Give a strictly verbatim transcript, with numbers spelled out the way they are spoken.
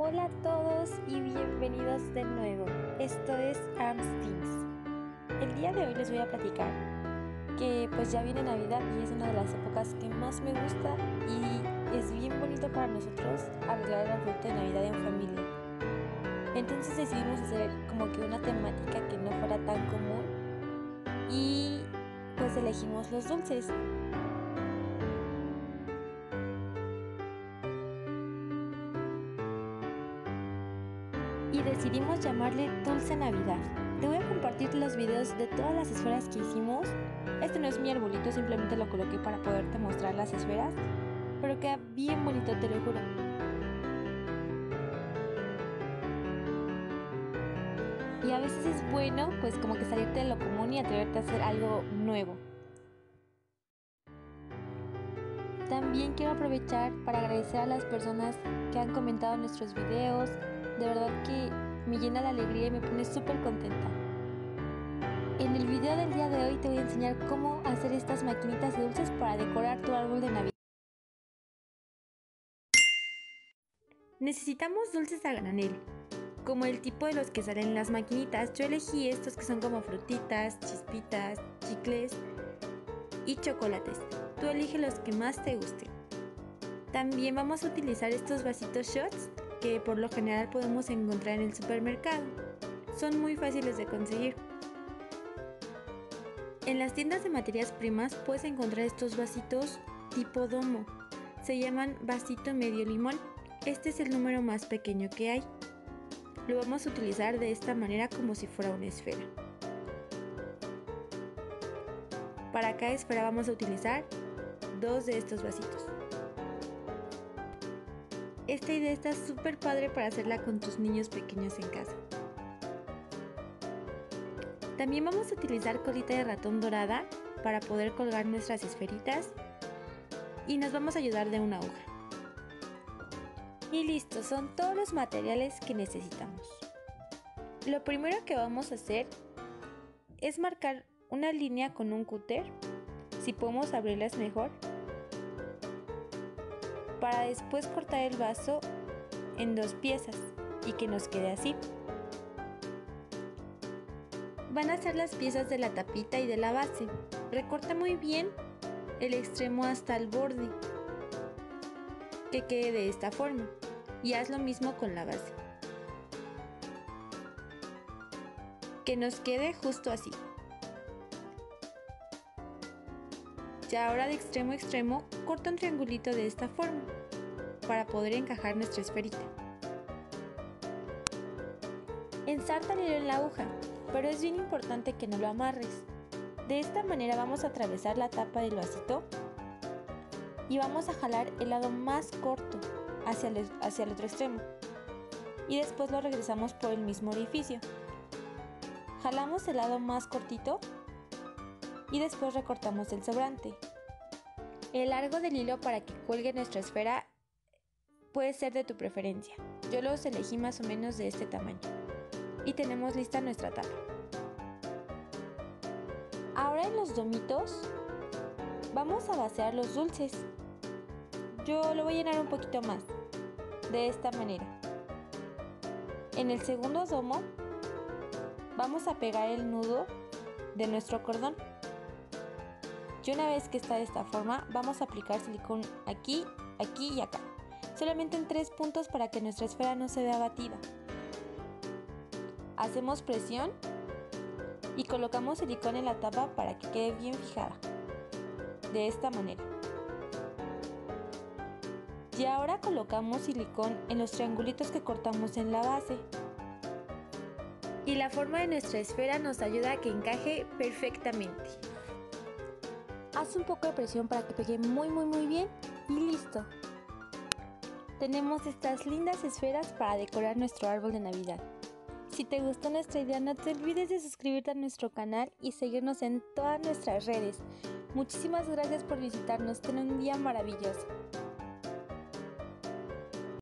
Hola a todos y bienvenidos de nuevo. Esto es Arms Things. El día de hoy les voy a platicar que pues ya viene Navidad y es una de las épocas que más me gusta y es bien bonito para nosotros arreglar el arbolito de Navidad en familia. Entonces decidimos hacer como que una temática que no fuera tan común y pues elegimos los dulces. Y decidimos llamarle Dulce Navidad. Te voy a compartir los videos de todas las esferas que hicimos. Este no es mi arbolito, simplemente lo coloqué para poderte mostrar las esferas, pero queda bien bonito, te lo juro. Y a veces es bueno pues como que salirte de lo común y atreverte a hacer algo nuevo. También quiero aprovechar para agradecer a las personas que han comentado nuestros videos. De verdad que me llena de alegría y me pone súper contenta. En el video del día de hoy te voy a enseñar cómo hacer estas maquinitas de dulces para decorar tu árbol de Navidad. Necesitamos dulces a granel, como el tipo de los que salen en las maquinitas. Yo elegí estos que son como frutitas, chispitas, chicles y chocolates. Tú elige los que más te gusten. También vamos a utilizar estos vasitos shots que por lo general podemos encontrar en el supermercado. Son muy fáciles de conseguir. En las tiendas de materias primas puedes encontrar estos vasitos tipo domo. Se llaman vasito medio limón. Este es el número más pequeño que hay. Lo vamos a utilizar de esta manera como si fuera una esfera. Para cada esfera vamos a utilizar dos de estos vasitos. Esta idea está súper padre para hacerla con tus niños pequeños en casa. También vamos a utilizar colita de ratón dorada para poder colgar nuestras esferitas y nos vamos a ayudar de una aguja. Y listo, son todos los materiales que necesitamos. Lo primero que vamos a hacer es marcar una línea con un cúter, si podemos abrirla es mejor, para después cortar el vaso en dos piezas y que nos quede así. Van a ser las piezas de la tapita y de la base. Recorta muy bien el extremo hasta el borde, que quede de esta forma, y haz lo mismo con la base, que nos quede justo así. Ya ahora de extremo a extremo corta un triangulito de esta forma para poder encajar nuestra esferita. Ensarta el hilo en la aguja, pero es bien importante que no lo amarres. De esta manera vamos a atravesar la tapa del vasito y vamos a jalar el lado más corto hacia el, hacia el otro extremo y después lo regresamos por el mismo orificio. Jalamos el lado más cortito y después recortamos el sobrante. El largo del hilo para que cuelgue nuestra esfera puede ser de tu preferencia. Yo los elegí más o menos de este tamaño. Y tenemos lista nuestra tapa. Ahora en los domitos vamos a vaciar los dulces. Yo lo voy a llenar un poquito más, de esta manera. En el segundo domo vamos a pegar el nudo de nuestro cordón. Y una vez que está de esta forma, vamos a aplicar silicón aquí, aquí y acá. Solamente en tres puntos para que nuestra esfera no se vea batida. Hacemos presión y colocamos silicón en la tapa para que quede bien fijada. De esta manera. Y ahora colocamos silicón en los triangulitos que cortamos en la base. Y la forma de nuestra esfera nos ayuda a que encaje perfectamente. Haz un poco de presión para que pegue muy muy muy bien y listo. Tenemos estas lindas esferas para decorar nuestro árbol de Navidad. Si te gustó nuestra idea, no te olvides de suscribirte a nuestro canal y seguirnos en todas nuestras redes. Muchísimas gracias por visitarnos. Ten un día maravilloso.